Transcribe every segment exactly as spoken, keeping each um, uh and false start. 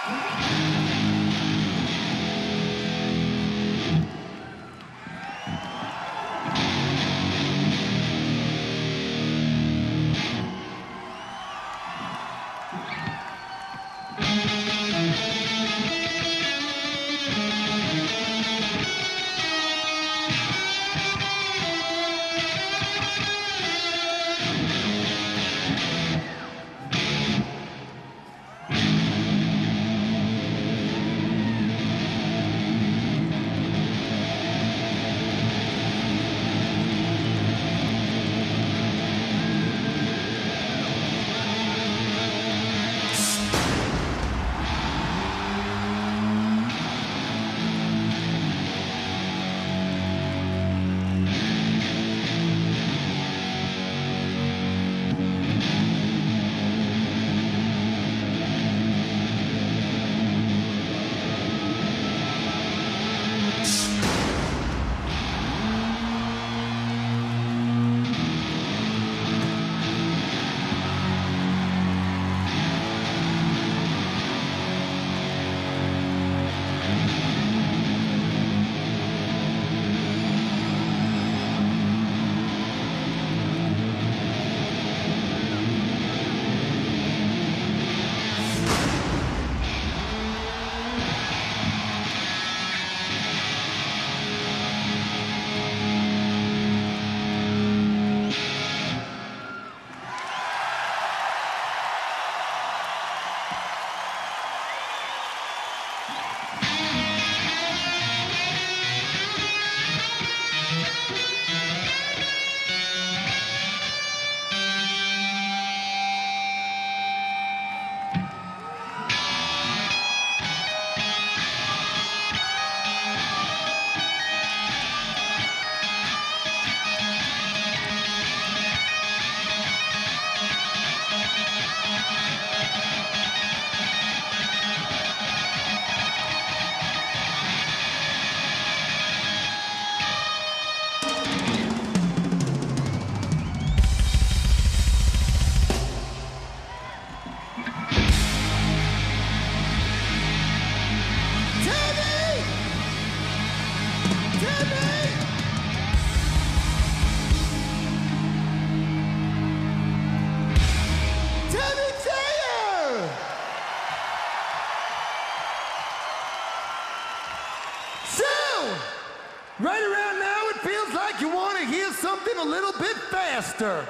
Right around now, it feels like you want to hear something a little bit faster.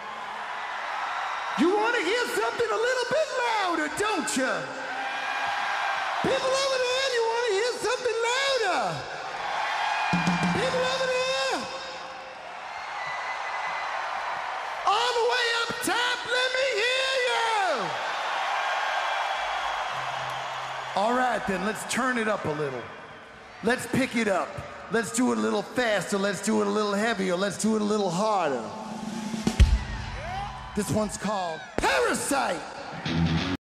You want to hear something a little bit louder, don't you? People over there, you want to hear something louder. People over there. All the way up top, let me hear you. All right, then, let's turn it up a little. Let's pick it up. Let's do it a little faster. Let's do it a little heavier. Let's do it a little harder. This one's called Parasite.